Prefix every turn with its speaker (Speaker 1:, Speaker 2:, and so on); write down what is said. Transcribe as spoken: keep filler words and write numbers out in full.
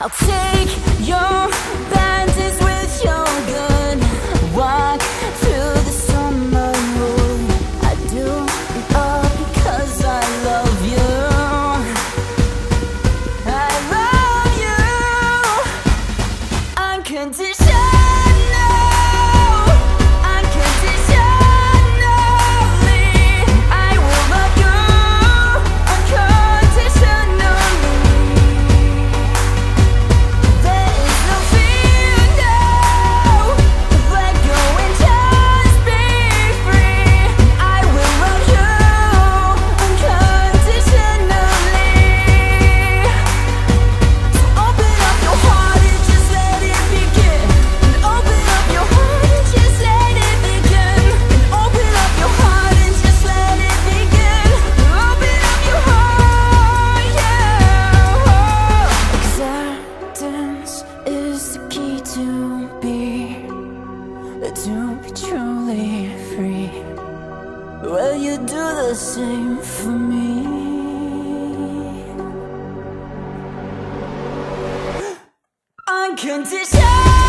Speaker 1: I'll take your panties with your gun, walk through the summer moon. I do it all because I love you. I love you unconditionally. Is the key to be, to be truly free. Will you do the same for me? Unconditional.